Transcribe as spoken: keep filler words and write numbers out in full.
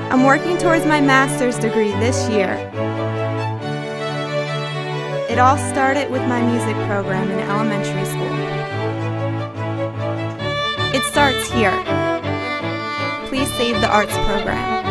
I'm working towards my master's degree this year. It all started with my music program in elementary school. It starts here. Please save the arts program.